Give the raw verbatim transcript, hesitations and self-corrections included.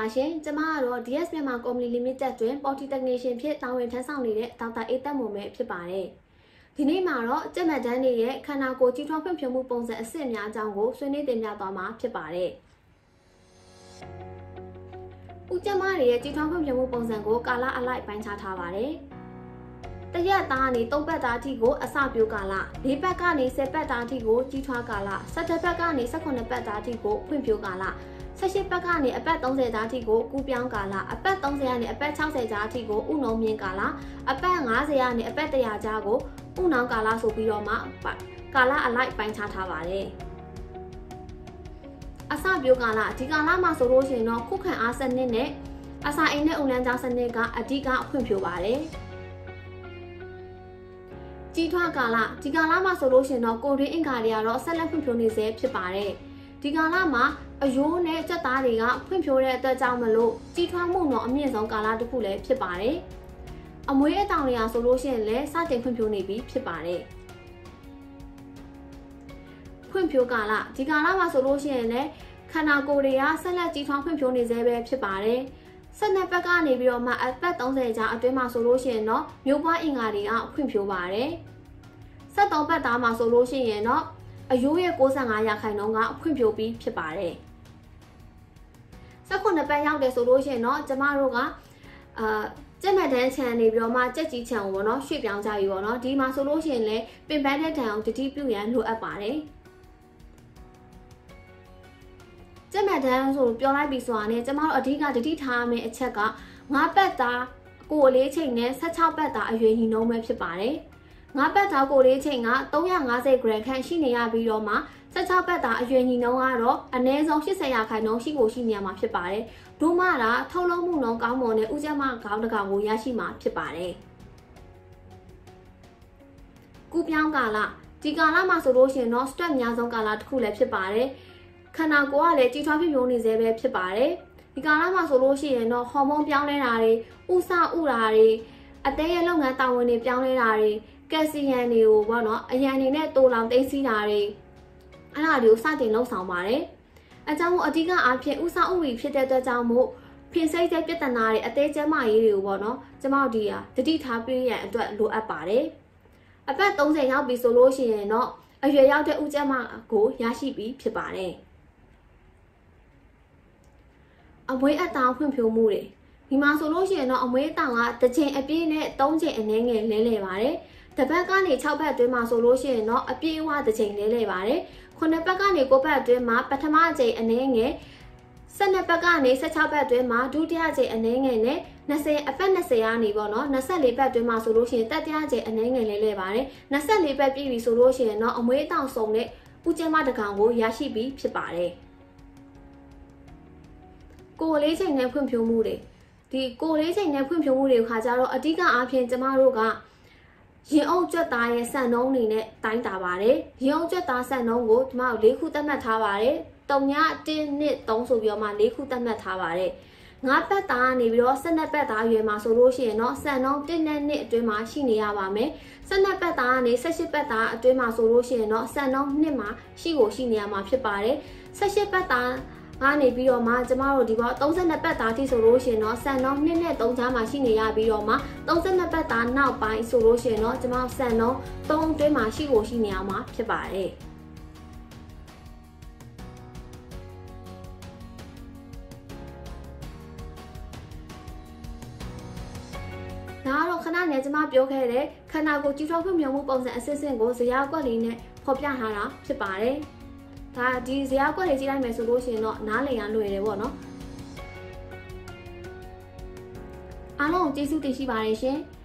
ရှင်ကျမကတော့ ดี เอส မြန်မာ Company Limited တွင် Potty Technician ဖြစ်တာဝန်ထမ်းဆောင်နေတဲ့ဒေါက်တာအေးသက်မွန်ပဲဖြစ်ပါတယ်ဒီနေ့မှာတော့ကြက်မှတ်တန်းတွေရဲ့ခန္ဓာကိုယ်ကြီးထွားဖွံ့ဖြိုးမှုပုံစံအဆင့်အများအကြောင်းကိုဆွေးနွေးတင်ပြသွားမှာဖြစ်ပါတယ်ဦးကျမတွေရဲ့ကြီးထွားဖွံ့ဖြိုးမှုပုံစံကိုကာလအလိုက်ပိုင်းခြားထားပါတယ်တရက်သားကနေသုံးပတ်သားအထိကိုအစပြုကာလလေးပတ်ကနေဆယ်ပတ်သားအထိကိုကြီးထွားကာလဆယ်တစ်ပတ်ကနေဆယ်ခုနှစ်ပတ်သားအထိကိုဖွံ့ဖြိုးကာလဆယ်ရှစ်ပတ်ကနေအပတ်သုံးဆယ်သားအထိကိုကူးပြောင်းကာလအပတ်သုံးဆယ်ကနေအပတ်ခြောက်ဆယ်ကြားအထိကိုဥနှုံမြင့်ကာလအပတ်ငါးဆယ်ကနေအပတ်တစ်ရာကြားကိုဥနှောင်းကာလဆိုပြီးတော့မှကာလအလိုက်ပိုင်းခြားထားပါတယ်အစပြုကာလဒီကာလမှာဆိုလို့ရှိရင်တော့ခုခံအားစနစ်နဲ့အစာအိမ်နဲ့အုံလန်းကြားစနစ်ကအဓိကဖွံ့ဖြိုးပါတယ်ကြီးထွားကာလဒီကာလမှာဆိုလို့ရှိရင်တော့ကိုရင်းအင်္ဂါတွေကတော့ဆက်လက်ဖွံ့ဖြိုးနေစေဖြစ်ပါတယ်ဒီကာလမှာအယိုးနဲ့ကြက်သားတွေကဖွံ့ဖြိုးတဲ့အတွက်ကြောင့်မလို့ကြီးထွားမှုတော့အမြင့်ဆုံးကာလတစ်ခုလည်းဖြစ်ပါတယ်အမွေးအတောင်တွေကဆိုလို့ရှိရင်လည်းစတင်ဖွံ့ဖြိုးနေပြီဖြစ်ပါတယ်ဖွံ့ဖြိုးကာလဒီကာလမှာဆိုလို့ရှိရင်လည်းခန္ဓာကိုယ်တွေကဆက်လက်ကြီးထွားဖွံ့ဖြိုးနေစေပဲဖြစ်ပါတယ်ဆက်နှစ်ပတ်ကနေပြီးတော့မှအပတ်သုံးဆယ်ကြာအတွင်းမှာဆိုလို့ရှိရင်တော့မျိုးပွားအင်္ဂါတွေကဖွံ့ဖြိုးပါတယ်ဆက်သုံးပတ်သားမှာဆိုလို့ရှိရင်တော့အယိုးရဲ့ကိုးဆယ်ငါးရာခိုင်နှုန်းကဖွံ့ဖြိုးပြီးဖြစ်ပါတယ်ဆက်ခုနှစ်ပတ်ရောက်တယ်ဆိုလို့ရှိရင်တော့ကျမတို့ကအာကြက်မှတ်တန်းခြံနေပြီးတော့မှကြက်ကြီးခြံကိုပေါ့နော်ရွှေ့ပြောင်းကြပြီပေါ့နော်ဒီမှာဆိုလို့ရှိရင်လည်းပင်ပန်းတဲ့တံအောင်တတိပြုရန်လိုအပ်ပါတယ်ကြက်မှတ်တန်းဆိုပြောလိုက်ပြီဆိုတာနဲ့ကျမတို့အဓိကတတိထားရမယ့်အချက်ကငါးပတ်သားကိုယ်လေးချိန်နဲ့ဆယ်ခြောက်ပတ်သားအရွယ်ညီနှုန်းပဲဖြစ်ပါတယ်ငါးပတ်သားကိုယ်လေးချိန်ကသုံးရာငါးဆယ်ဂရမ်ခန့်ရှိနေရပြီးတော့မှဆယ်ခြောက်ပတ်သားအရွယ်ညီနှုန်းကတော့အနည်းဆုံး၈၀ရာခိုင်နှုန်းရှိကိုရှိနေရမှာဖြစ်ပါတယ်ဒုမတာထုတ်လုပ်မှုနှုန်းကောင်းမွန်တဲ့ဥကျမခေါင်းတစ်ကောင်ကိုရရှိမှာဖြစ်ပါတယ်ကူပြောင်းကာလဒီကာလမှာဆိုလို့ရှိရင်တော့ stress များဆုံးကာလတစ်ခုလည်းဖြစ်ပါတယ်ခန္ဓာကိုယ်ကလည်းကြီးထွားဖြစ်ပြုံးနေစေပဲဖြစ်ပါတယ်ဒီကာလမှာဆိုလို့ရှိရင်တော့ဟော်မုန်းပြောင်းလဲတာတွေဥစဥတာတွေအသေးရဲ့လုပ်ငန်းတာဝန်တွေပြောင်းလဲတာတွေကက်ဆီယမ်တွေကိုပေါ့နော်အရန်နေနဲ့တိုးလောင်သိမ်းစီးတာတွေအဲ့ဒါတွေကိုစတင်လှုပ်ဆောင်ပါတယ်အကြောင်းမို့အဓိကအားဖြင့်ဥစဥဝီဖြစ်တဲ့အတွက်ကြောင့်မို့ဖြစ်စိတ်တဲ့ပြဿနာတွေအသေးကျန်းမာရေးတွေကိုပေါ့နော်ကျမတို့ဒီဟာတတိထားပြရန်အတွက်လိုအပ်ပါတယ်အပတ်သုံးဆယ်ရောက်ပြီဆိုလို့ရှိရင်တော့အရွယ်ရောက်တဲ့ဥကျန်းမာကိုရရှိပြီးဖြစ်ပါတယ်အမွေးအတောင်ဖွံ့ဖြိုးမှုတွေဒီမှာဆိုလို့ရှိရင်တော့အမွေးအတောင်ကတစ်ချိန်အပြည့်နဲ့သုံးချိန်အနည်းငယ်လဲလှယ်ပါတယ်တပတ်ကနေခြောက်ပတ်အတွင်းမှာဆိုလို့ရှိရင်တော့အပြည့်အဝတစ်ချိန်လဲလှယ်ပါတယ်ခုနှစ်ပတ်ကနေကိုးပတ်အတွင်းမှာပထမအချိန်အနည်းငယ်ဆယ်နှစ်ပတ်ကနေဆယ်ခြောက်ပတ်အတွင်းမှာဒုတိယအချိန်အနည်းငယ်နဲ့နှစ်ဆယ်အပတ်နှစ်ဆယ်ကနေပေါ့နော်နှစ်ဆယ့်လေးပတ်အတွင်းမှာဆိုလို့ရှိရင်တတိယအချိန်အနည်းငယ်လဲလှယ်ပါတယ်နှစ်ဆယ့်လေးပတ်ပြည့်ပြီဆိုလို့ရှိရင်တော့အမွေးအတောင်စုံတဲ့ဥကျန်းမတစ်ကောင်ကိုရရှိပြီးဖြစ်ပါတယ်ကိုယ်လေးချိန်နဲ့ဖွံ့ဖြိုးမှုတွေဒီကိုယ်လေးချိန်နဲ့ဖွံ့ဖြိုးမှုတွေခါကြတော့အဓိကအားဖြင့်ကျမတို့ကရင်အုပ်ကြွက်သားရဲ့စံနှုန်းတွေနဲ့တိုင်းတာပါတယ်ရင်အုပ်ကြွက်သားစံနှုန်းကိုကျမတို့၄ခုသတ်မှတ်ထားပါတယ်တုံညတစ် နှစ် သုံးဆိုပြီးတော့မှ၄ခုသတ်မှတ်ထားပါတယ်ငါးပတ်သားကနေပြီးတော့ဆယ်နှစ်ပတ်သားအရွယ်မှာဆိုလို့ရှိရင်တော့စံနှုန်းတစ်နဲ့နှစ်အတွင်းမှာရှိနေရပါမယ်ဆယ်နှစ်ပတ်သားကနေဆယ်ရှစ်ပတ်သားအတွင်းမှာဆိုလို့ရှိရင်တော့စံနှုန်းနှစ်မှာရှိကိုရှိနေရမှာဖြစ်ပါတယ်ဆယ်ရှစ်ပတ်သားကနေပြီးတော့မှကျမတို့ဒီပေါ့သုံးဆယ်နှစ်ပတ်သားတိဆိုလို့ရှိရင်တော့စံနှုန်းနှစ်နဲ့သုံးကြားမှာရှိနေရပြီးတော့မှသုံးဆယ်နှစ်ပတ်သားနောက်ပိုင်းဆိုလို့ရှိရင်တော့ကျမတို့စံနှုန်းသုံးအတွင်းမှာရှိကိုရှိနေရမှာဖြစ်ပါတယ်ဒါကတော့ခဏနဲ့ကျမပြောခဲ့တဲ့ခန္ဓာကိုယ်ကြီးထွားဖွံ့ဖြိုးမှုပုံစံအစစ်အစစ်ကိုဇယားကွက်လေးနဲ့ဖော်ပြထားတာဖြစ်ပါတယ်ဒါဒီဇယားကွက်လေးကြည့်လိုက်မယ်ဆိုလို့ရှိရင်တော့နားလည်ရလွယ်တယ်ပေါ့နော်အားလုံးကျေးဇူးတင်ရှိပါတယ်ရှင်